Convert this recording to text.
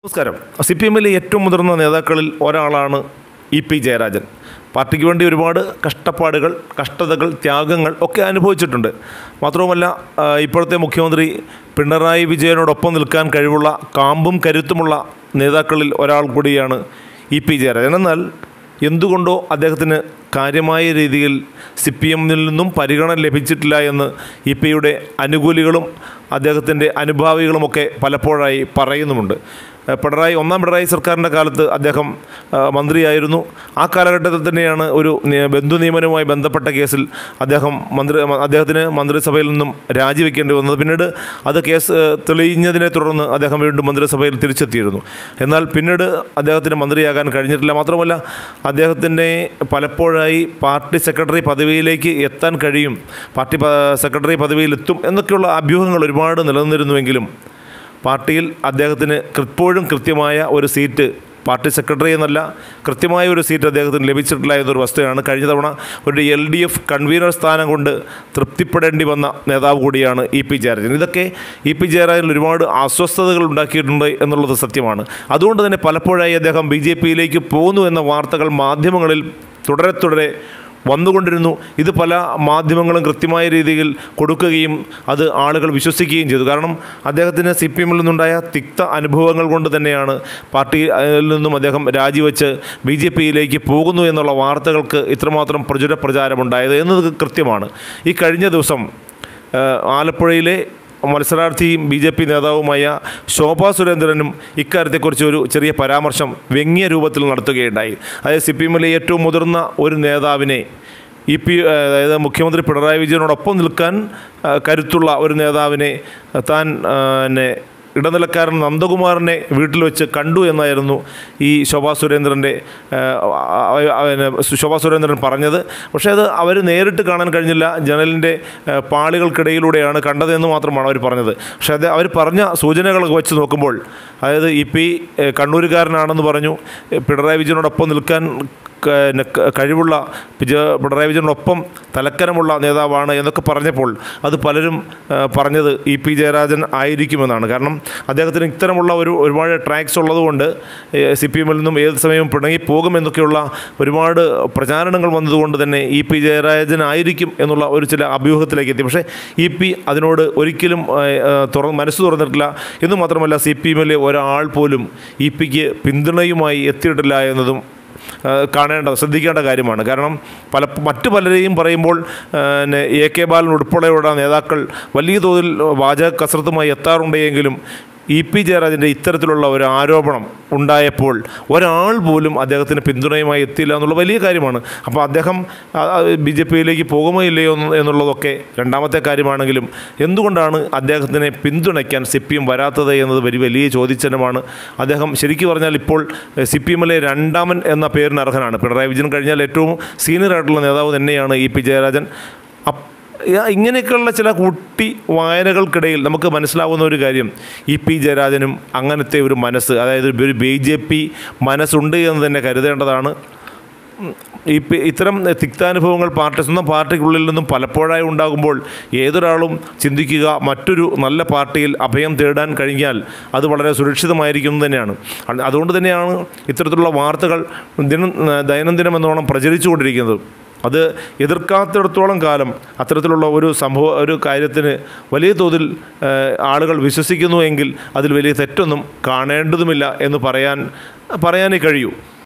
നമസ്കാരം. CPM-ലെ ഏറ്റവും മുതിർന്ന നേതാക്കളിൽ ഒരാളാണ് ഇ.പി. ജയരാജൻ. പാർട്ടിക്ക് വേണ്ടി ഒരുപാട് കഷ്ടപ്പാടുകൾ, കഷ്ടതകൾ, ത്യാഗങ്ങൾ ഒക്കെ അനുഭവിച്ചിട്ടുണ്ട്. മാത്രവുമല്ല, ഇപ്പോഴത്തെ മുഖ്യമന്ത്രി പിണറായി വിജയനോടൊപ്പം നിൽക്കാൻ കഴിവുള്ള കാമ്പും കരുത്തുമുള്ള നേതാക്കളിൽ ഒരാൾ കൂടിയാണ് ഇ.പി. ജയരാജൻ. എന്നാൽ എന്തുകൊണ്ടോ അദ്ദേഹത്തിന് കാര്യമായ രീതിയിൽ CPM-ൽ നിന്നും പരിഗണന ലഭിച്ചിട്ടില്ല എന്ന് ഇ.പി.യുടെ അനുകൂലികളും അദ്ദേഹത്തിൻ്റെ അനുഭാവികളുമൊക്കെ പലപ്പോഴായി പറയുന്നുമുണ്ട്. ഒന്നാം പിണറായി സർക്കാരിൻ്റെ കാലത്ത് അദ്ദേഹം മന്ത്രിയായിരുന്നു. ആ കാലഘട്ടത്തിൽ തന്നെയാണ് ഒരു ബന്ധു നിയമനവുമായി ബന്ധപ്പെട്ട കേസിൽ അദ്ദേഹത്തിന് മന്ത്രിസഭയിൽ നിന്നും രാജിവെക്കേണ്ടി വന്നത്. പിന്നീട് അത് കേസ് തെളിഞ്ഞതിനെ തുടർന്ന് അദ്ദേഹം വീണ്ടും മന്ത്രിസഭയിൽ തിരിച്ചെത്തിയിരുന്നു. എന്നാൽ പിന്നീട് അദ്ദേഹത്തിന് മന്ത്രിയാകാൻ കഴിഞ്ഞിട്ടില്ല. മാത്രമല്ല, അദ്ദേഹത്തിൻ്റെ പലപ്പോഴായി പാർട്ടി സെക്രട്ടറി പദവിയിലേക്ക് എത്താൻ കഴിയും, പാർട്ടി സെക്രട്ടറി പദവിയിലെത്തും എന്നൊക്കെയുള്ള അഭ്യൂഹങ്ങൾ ഒരുപാട് നിലനിന്നിരുന്നുവെങ്കിലും പാർട്ടിയിൽ അദ്ദേഹത്തിന് ഇപ്പോഴും കൃത്യമായ ഒരു സീറ്റ്, പാർട്ടി സെക്രട്ടറി എന്നല്ല, കൃത്യമായ ഒരു സീറ്റ് അദ്ദേഹത്തിന് ലഭിച്ചിട്ടില്ല എന്നൊരു വസ്തുതയാണ്. കഴിഞ്ഞ തവണ ഒരു LDF കൺവീനർ സ്ഥാനം കൊണ്ട് തൃപ്തിപ്പെടേണ്ടി വന്ന നേതാവ് കൂടിയാണ് ഇ.പി. ജയരാജൻ. ഇതൊക്കെ ഇ.പി. ജയരാജൻ ഒരുപാട് അസ്വസ്ഥതകൾ ഉണ്ടാക്കിയിട്ടുണ്ട് എന്നുള്ളത് സത്യമാണ്. അതുകൊണ്ട് തന്നെ പലപ്പോഴായി അദ്ദേഹം BJP-യിലേക്ക് പോകുന്നു എന്ന വാർത്തകൾ മാധ്യമങ്ങളിൽ തുടരെ വന്നുകൊണ്ടിരുന്നു. ഇത് പല മാധ്യമങ്ങളും കൃത്യമായ രീതിയിൽ കൊടുക്കുകയും അത് ആളുകൾ വിശ്വസിക്കുകയും ചെയ്തു. കാരണം അദ്ദേഹത്തിന് CPM-ൽ നിന്നുണ്ടായ തിക്ത അനുഭവങ്ങൾ കൊണ്ട് തന്നെയാണ് പാർട്ടിയിൽ നിന്നും അദ്ദേഹം രാജിവെച്ച് BJP-യിലേക്ക് പോകുന്നു എന്നുള്ള വാർത്തകൾക്ക് ഇത്രമാത്രം പ്രചാരമുണ്ടായത് എന്നത് കൃത്യമാണ്. ഈ കഴിഞ്ഞ ദിവസം ആലപ്പുഴയിലെ മത്സരാർത്ഥിയും BJP നേതാവുമായ ശോഭാ സുരേന്ദ്രനും ഇക്കാര്യത്തെക്കുറിച്ച് ഒരു ചെറിയ പരാമർശം വ്യംഗ്യ രൂപത്തിൽ നടത്തുകയുണ്ടായി. അതായത് CPM-ലെ ഏറ്റവും മുതിർന്ന ഒരു നേതാവിനെ, അതായത് മുഖ്യമന്ത്രി പിണറായി വിജയനോടൊപ്പം നിൽക്കാൻ കരുത്തുള്ള ഒരു നേതാവിനെ താൻ ഇടനിലക്കാരൻ നന്ദകുമാറിനെ വീട്ടിൽ വെച്ച് കണ്ടു എന്നായിരുന്നു ഈ ശോഭാ സുരേന്ദ്രൻ പറഞ്ഞത്. പക്ഷേ അത് അവർ നേരിട്ട് കാണാൻ കഴിഞ്ഞില്ല, ജനലിൻ്റെ പാളികൾക്കിടയിലൂടെയാണ് കണ്ടതെന്ന് മാത്രമാണ് അവർ പറഞ്ഞത്. പക്ഷേ അവർ പറഞ്ഞ സൂചനകളൊക്കെ വെച്ച് നോക്കുമ്പോൾ, അതായത് ഇ.പി. കണ്ണൂരുകാരനാണെന്ന് പറഞ്ഞു, പിണറായി വിജയനോടൊപ്പം നിൽക്കാൻ കഴിവുള്ള, പിണറായി വിജയനോടൊപ്പം തലക്കനമുള്ള നേതാവാണ് എന്നൊക്കെ പറഞ്ഞപ്പോൾ അത് പലരും പറഞ്ഞത് ഇ.പി. ജയരാജൻ ആയിരിക്കുമെന്നാണ്. കാരണം അദ്ദേഹത്തിന് ഇത്തരമുള്ള ഒരുപാട് ട്രാക്സ് ഉള്ളതുകൊണ്ട് CPM-ൽ നിന്നും ഏത് സമയവും പിണങ്ങി പോകുമെന്നൊക്കെയുള്ള ഒരുപാട് പ്രചാരണങ്ങൾ വന്നതുകൊണ്ട് തന്നെ ഇ.പി. ജയരാജൻ ആയിരിക്കും എന്നുള്ള ഒരു ചില അഭ്യൂഹത്തിലേക്ക് എത്തി. പക്ഷേ ഇ.പി. അതിനോട് ഒരിക്കലും മനസ്സ് തുറന്നിട്ടില്ല. എന്ന് മാത്രമല്ല, CPM-ലെ ഒരാൾ പോലും ഇ.പിക്ക് പിന്തുണയുമായി എത്തിയിട്ടില്ല എന്നതും ശ്രദ്ധിക്കേണ്ട കാര്യമാണ്. കാരണം മറ്റു പലരെയും പറയുമ്പോൾ AK ബാലൻ ഉൾപ്പെടെയുള്ള നേതാക്കൾ വലിയ തോതിൽ വാചക കസരത്തുമായി എത്താറുണ്ടെങ്കിലും ഇ.പി. ജയരാജൻ്റെ ഇത്തരത്തിലുള്ള ഒരു ആരോപണം ഉണ്ടായപ്പോൾ ഒരാൾ പോലും അദ്ദേഹത്തിന് പിന്തുണയുമായി എത്തിയില്ല എന്നുള്ള വലിയ കാര്യമാണ്. അപ്പോൾ അദ്ദേഹം BJP-യിലേക്ക് പോകുമോ ഇല്ലയോ എന്നുള്ളതൊക്കെ രണ്ടാമത്തെ കാര്യമാണെങ്കിലും എന്തുകൊണ്ടാണ് അദ്ദേഹത്തിനെ പിന്തുണയ്ക്കാൻ CPM വരാത്തത് എന്നത് വലിയ ചോദ്യചിഹ്നമാണ്. അദ്ദേഹം ശരിക്കും പറഞ്ഞാൽ ഇപ്പോൾ CPM-ലെ രണ്ടാമൻ എന്ന പേരിന് അർഹനാണ്. പിണറായി വിജയൻ കഴിഞ്ഞാൽ ഏറ്റവും സീനിയറായിട്ടുള്ള നേതാവ് തന്നെയാണ് ഇ.പി. ജയരാജൻ. ഇങ്ങനെയൊക്കെയുള്ള ചില കുട്ടി വായനകൾക്കിടയിൽ നമുക്ക് മനസ്സിലാവുന്ന ഒരു കാര്യം, ഇ.പി. ജയരാജനും അങ്ങനത്തെ ഒരു മനസ്സ്, അതായത് ഒരു BJP മനസ്സുണ്ട് എന്ന് തന്നെ കരുതേണ്ടതാണ്. ഇത്തരം തിക്താനുഭവങ്ങൾ സ്വന്തം പാർട്ടിക്കുള്ളിൽ നിന്നും പലപ്പോഴായി ഉണ്ടാകുമ്പോൾ ഏതൊരാളും ചിന്തിക്കുക, മറ്റൊരു നല്ല പാർട്ടിയിൽ അഭയം തേടാൻ കഴിഞ്ഞാൽ അത് വളരെ സുരക്ഷിതമായിരിക്കും തന്നെയാണ്. അതുകൊണ്ട് തന്നെയാണ് ഇത്തരത്തിലുള്ള വാർത്തകൾ ദൈനംദിനം എന്നോണം പ്രചരിച്ചുകൊണ്ടിരിക്കുന്നത്. അത് എതിർക്കാത്തിടത്തോളം കാലം അത്തരത്തിലുള്ള ഒരു കാര്യത്തിന് വലിയ തോതിൽ ആളുകൾ വിശ്വസിക്കുന്നു എങ്കിൽ അതിൽ വലിയ തെറ്റൊന്നും കാണേണ്ടതുമില്ല എന്ന് പറയാനേ കഴിയൂ.